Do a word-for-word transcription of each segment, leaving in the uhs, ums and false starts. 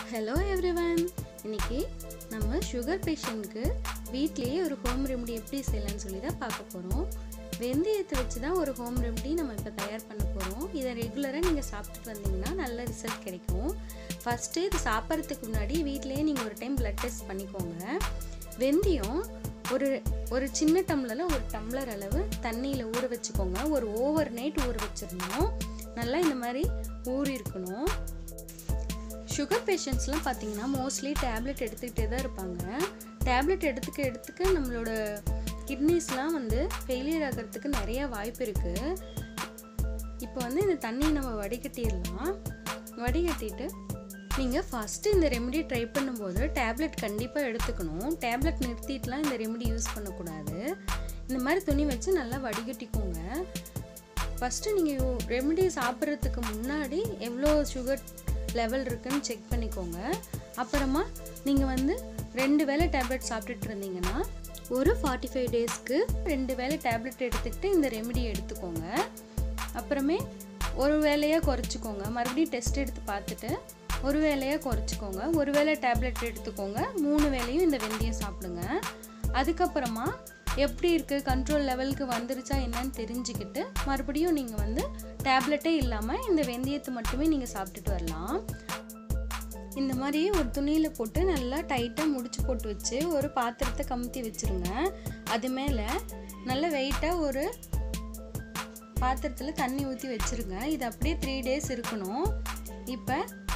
Hello everyone. இன்னைக்கு நம்ம sugar பேஷண்ட்க்கு வீட்லயே ஒரு ஹோம் ரெமெடி எப்படி செய்யலாம்னு சொல்லி தான் பார்க்க போறோம். வெந்தயத்தை வச்சு தான் ஒரு ஹோம் ரெமெடி நம்ம இப்ப தயார் பண்ண போறோம். இத ரெகுலரா நீங்க சாப்பிட்டுட்டு வந்தீங்கன்னா நல்ல ரிசல்ட் கிடைக்கும். ஃபர்ஸ்ட் இது சாப்பிறதுக்கு முன்னாடி வீட்லயே நீங்க ஒரு டைம் blood test பண்ணிக்கோங்க. வெந்தயம் ஒரு ஒரு சின்ன டம்ளர்ல ஒரு டம்ளர் அளவு தண்ணியில ஊற வச்சுக்கோங்க. ஒரு ஓவர் நைட் ஊற வச்சிரணும். நல்லா இந்த மாதிரி ஊறி இருக்கணும். சுகர் பேஷண்ட்ஸ்லாம் பார்த்தீங்கன்னா மோஸ்ட்லி டேப்லெட் எடுத்துக்கிட்டே தான் இருப்பாங்க. டேப்லெட் எடுத்துக்க எடுத்துக்க நம்மளோட கிட்னிஸ்லாம் வந்து ஃபெயிலியர் ஆகிறதுக்கு நிறைய வாய்ப்பு இருக்குது. இப்போ வந்து இந்த தண்ணியை நம்ம வடிகட்டிடலாம். வடிகட்டிட்டு நீங்கள் ஃபஸ்ட்டு இந்த ரெமெடி ட்ரை பண்ணும்போது டேப்லெட் கண்டிப்பாக எடுத்துக்கணும். டேப்லெட் நிறுத்திட்டுலாம் இந்த ரெமெடி யூஸ் பண்ணக்கூடாது. இந்த மாதிரி துணி வச்சு நல்லா வடிகட்டிக்கோங்க. ஃபஸ்ட்டு நீங்கள் ரெமெடி சாப்பிட்றதுக்கு முன்னாடி எவ்வளோ சுகர் லெவல் இருக்குன்னு செக் பண்ணிக்கோங்க. அப்புறமா நீங்கள் வந்து ரெண்டு வேளை டேப்லெட் சாப்பிட்டுட்டு இருந்தீங்கன்னா ஒரு ஃபார்ட்டி ஃபைவ் டேஸ்க்கு ரெண்டு வேளை டேப்லெட் எடுத்துக்கிட்டு இந்த ரெமெடி எடுத்துக்கோங்க. அப்புறமே ஒரு வேளையாக குறைச்சிக்கோங்க. மறுபடியும் டெஸ்ட் எடுத்து பார்த்துட்டு ஒரு வேளையாக குறைச்சிக்கோங்க. ஒரு வேளை டேப்லெட் எடுத்துக்கோங்க. மூணு வேளையும் இந்த வெந்தயம் சாப்பிடுங்க. அதுக்கப்புறமா எப்படி இருக்குது, கண்ட்ரோல் லெவலுக்கு வந்துருச்சா என்னன்னு தெரிஞ்சுக்கிட்டு மறுபடியும் நீங்கள் வந்து டேப்லெட்டே இல்லாமல் இந்த வெந்தயத்தை மட்டுமே நீங்கள் சாப்பிட்டுட்டு வரலாம். இந்த மாதிரி ஒரு துணியில் போட்டு நல்லா டைட்டாக முடிச்சு போட்டு வச்சு ஒரு பாத்திரத்தை கமுத்தி வச்சுருங்க. அது மேலே நல்ல வெயிட்டாக ஒரு பாத்திரத்தில் தண்ணி ஊற்றி வச்சுருங்க. இது அப்படியே த்ரீ டேஸ் இருக்கணும். இப்போ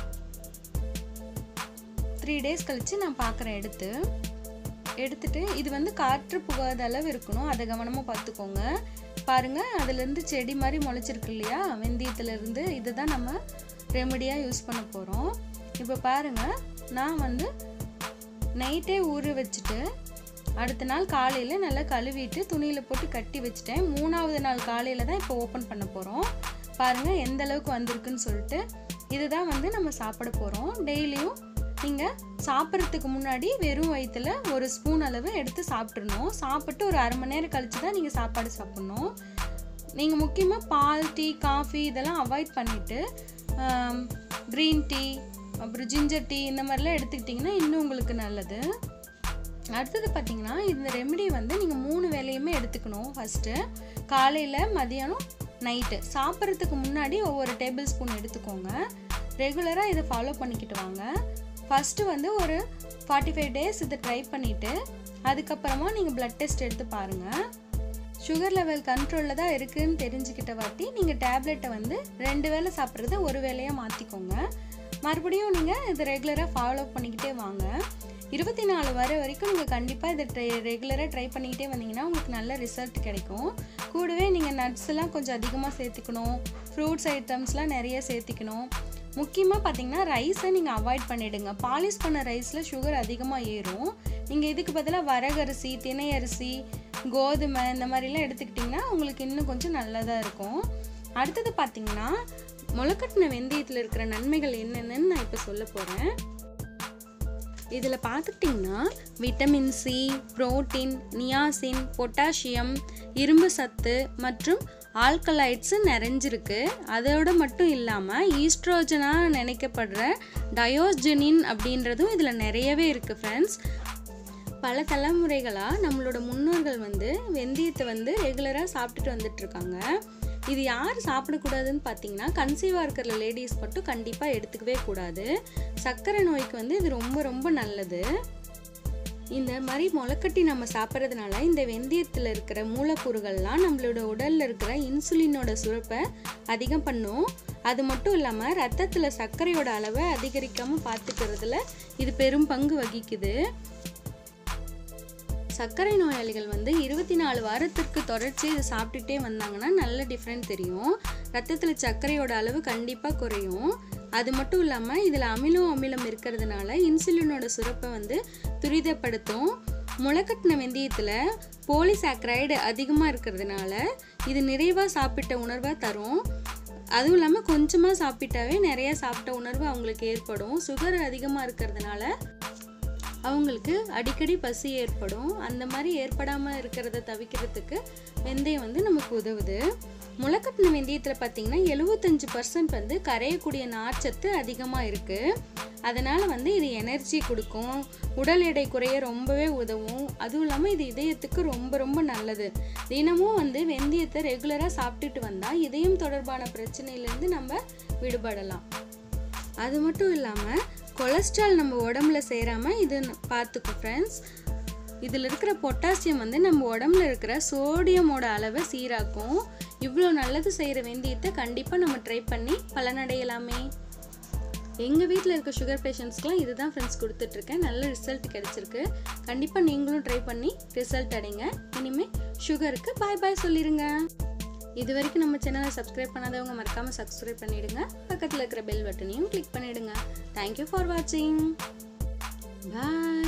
த்ரீ டேஸ் கழித்து நான் பார்க்குறேன் எடுத்து எடுத்துட்டு இது வந்து காற்று புகாத அளவு இருக்கணும். அதை கவனமாக பார்த்துக்கோங்க. பாருங்கள், அதுலேருந்து செடி மாதிரி முளைச்சிருக்கு இல்லையா வெந்தயத்துலேருந்து. இதுதான் நம்ம ரெமெடியாக யூஸ் பண்ண போகிறோம். இப்போ பாருங்கள், நான் வந்து நைட்டே ஊற வச்சுட்டு அடுத்த நாள் காலையில் நல்லா கழுவிட்டு துணியில் போட்டு கட்டி வச்சுட்டேன். மூணாவது நாள் காலையில் தான் இப்போ ஓப்பன் பண்ண போகிறோம். பாருங்கள் எந்த அளவுக்கு வந்திருக்குன்னு சொல்லிட்டு. இதுதான் வந்து நம்ம சாப்பிட போகிறோம். டெய்லியும் நீங்கள் சாப்பிட்றதுக்கு முன்னாடி வெறும் வயிற்றுல ஒரு ஸ்பூன் அளவு எடுத்து சாப்பிட்றணும். சாப்பிட்டு ஒரு அரை மணி நேரம் கழித்து தான் நீங்கள் சாப்பாடு சாப்பிட்ணும். நீங்கள் முக்கியமாக பால், டீ, காஃபி இதெல்லாம் அவாய்ட் பண்ணிவிட்டு க்ரீன் டீ, அப்புறம் ஜிஞ்சர் டீ இந்த மாதிரிலாம் எடுத்துக்கிட்டிங்கன்னா இன்னும் உங்களுக்கு நல்லது. அடுத்தது பார்த்திங்கன்னா இந்த ரெமெடி வந்து நீங்கள் மூணு வேளையுமே எடுத்துக்கணும். ஃபஸ்ட்டு காலையில், மதியானம், நைட்டு சாப்பிட்றதுக்கு முன்னாடி ஒவ்வொரு டேபிள் ஸ்பூன் எடுத்துக்கோங்க. ரெகுலராக இதை ஃபாலோ பண்ணிக்கிட்டு வாங்க. ஃபஸ்ட்டு வந்து ஒரு ஃபார்ட்டி ஃபைவ் டேஸ் இதை ட்ரை பண்ணிவிட்டு அதுக்கப்புறமா நீங்கள் ப்ளட் டெஸ்ட் எடுத்து பாருங்கள். சுகர் லெவல் கண்ட்ரோலில் தான் இருக்குதுன்னு தெரிஞ்சுக்கிட்ட வாட்டி நீங்கள் டேப்லெட்டை வந்து ரெண்டு வேளை சாப்பிட்றத ஒரு வேளையாக மாற்றிக்கோங்க. மறுபடியும் நீங்கள் இதை ரெகுலராக ஃபாலோ பண்ணிக்கிட்டே வாங்க. இருபத்தி நாலு வர வரைக்கும் நீங்கள் கண்டிப்பாக இதை ட்ரை ரெகுலராக ட்ரை பண்ணிக்கிட்டே வந்தீங்கன்னா உங்களுக்கு நல்ல ரிசல்ட் கிடைக்கும். கூடவே நீங்கள் நட்ஸ்லாம் கொஞ்சம் அதிகமாக சேர்த்துக்கணும். ஃப்ரூட்ஸ் ஐட்டம்ஸ்லாம் நிறைய சேர்த்துக்கணும். முக்கியமாக பார்த்தீங்கன்னா ரைஸை நீங்கள் அவாய்ட் பண்ணிவிடுங்க. பாலிஷ் பண்ண ரைஸில் சுகர் அதிகமாக ஏறும். நீங்கள் இதுக்கு பதிலாக வரகரிசி, திணை அரிசி, கோதுமை இந்த மாதிரிலாம் எடுத்துக்கிட்டிங்கன்னா உங்களுக்கு இன்னும் கொஞ்சம் நல்லதாக இருக்கும். அடுத்தது பார்த்திங்கன்னா முளைக்கட்டின வெந்தயத்தில் இருக்கிற நன்மைகள் என்னென்னு நான் இப்போ சொல்ல போகிறேன். இதில் பார்த்துக்கிட்டிங்கன்னா vitamin C, protein, niacin, potassium, இரும்பு சத்து மற்றும் ஆல்கலைட்ஸு நிறைஞ்சிருக்கு. அதோடு மட்டும் இல்லாமல் ஈஸ்ட்ரோஜனாக நினைக்கப்படுற டயோஸ்ஜெனின் அப்படின்றதும் இதில் நிறையவே இருக்குது ஃப்ரெண்ட்ஸ். பல தலைமுறைகளாக நம்மளோட முன்னோர்கள் வந்து வெந்தயத்தை வந்து ரெகுலராக சாப்பிட்டுட்டு வந்துட்டுருக்காங்க. இது யார் சாப்பிடக்கூடாதுன்னு பார்த்தீங்கன்னா கன்சீவாக இருக்கிற லேடிஸ் மட்டும் கண்டிப்பாக எடுத்துக்கவே கூடாது. சர்க்கரை நோய்க்கு வந்து இது ரொம்ப ரொம்ப நல்லது. இந்த மாதிரி முளைக்கட்டி நம்ம சாப்பிட்றதுனால இந்த வெந்தயத்தில் இருக்கிற மூலக்கூறுகள்லாம் நம்மளோட உடலில் இருக்கிற இன்சுலினோட சுரப்பை அதிகம் பண்ணும். அது மட்டும் இல்லாமல் ரத்தத்தில் சர்க்கரையோட அளவை அதிகரிக்காமல் பார்த்துக்கிறதுல இது பெரும் பங்கு வகிக்குது. சர்க்கரை நோயாளிகள் வந்து இருபத்தி நாலு வாரத்திற்கு தொடர்ச்சி இதை சாப்பிட்டுட்டே வந்தாங்கன்னா நல்ல டிஃப்ரெண்ட் தெரியும். ரத்தத்தில் சர்க்கரையோட அளவு கண்டிப்பாக குறையும். அது மட்டும் இல்லாமல் இதில் அமிலோ அமிலம் இருக்கிறதுனால இன்சுலினோட சுரப்பை வந்து துரிதப்படுத்தும். முளைக்கட்டின வெந்தயத்தில் போலிசாக்கரைடு அதிகமாக இருக்கிறதுனால இது நிறைவாக சாப்பிட்ட உணர்வாக தரும். அதுவும் இல்லாமல் கொஞ்சமாக சாப்பிட்டாவே நிறையா சாப்பிட்ட உணர்வு அவங்களுக்கு ஏற்படும். சுகர் அதிகமாக இருக்கிறதுனால அவங்களுக்கு அடிக்கடி பசி ஏற்படும். அந்த மாதிரி ஏற்படாமல் இருக்கிறத தவிர்க்கிறதுக்கு வெந்தயம் வந்து நமக்கு உதவுது. முளைக்கட்டின வெந்தயத்தில் பார்த்தீங்கன்னா எழுபத்தஞ்சு பர்சன்ட் வந்து கரையக்கூடிய நார்ச்சத்து அதிகமாக இருக்குது. அதனால் வந்து இது எனர்ஜி கொடுக்கும், உடல் எடை குறைய ரொம்பவே உதவும். அதுவும் இல்லாமல் இது இதயத்துக்கு ரொம்ப ரொம்ப நல்லது. தினமும் வந்து வெந்தயத்தை ரெகுலராக சாப்பிட்டுட்டு வந்தால் இதயம் தொடர்பான பிரச்சனையிலேருந்து நம்ம விடுபடலாம். அது மட்டும் இல்லாமல் கொலஸ்ட்ரால் நம்ம உடம்புல சேராமல் இது பார்த்துக்கும் ஃப்ரெண்ட்ஸ். இதில் இருக்கிற பொட்டாசியம் வந்து நம்ம உடம்புல இருக்கிற சோடியமோட அளவை சீராக்கும். இவ்வளோ நல்லது செய்கிற வெந்தயத்தை கண்டிப்பாக நம்ம ட்ரை பண்ணி பலனடையலாமே. எங்கள் வீட்டில் இருக்க சுகர் பேஷண்ட்ஸ்க்குலாம் இதுதான் ஃப்ரெண்ட்ஸ் கொடுத்துட்ருக்கேன். நல்ல ரிசல்ட் கிடச்சிருக்கு. கண்டிப்பாக நீங்களும் ட்ரை பண்ணி ரிசல்ட் அடைங்க. இனிமேல் சுகருக்கு பாய் பாய் சொல்லிடுங்க. இது வரைக்கும் நம்ம சேனலை சப்ஸ்கிரைப் பண்ணாதவங்க மறக்காமல் சப்ஸ்கிரைப் பண்ணிவிடுங்க. பக்கத்தில் இருக்கிற பெல் பட்டனையும் கிளிக் பண்ணிவிடுங்க. தேங்க்யூ ஃபார் வாட்சிங். பாய்.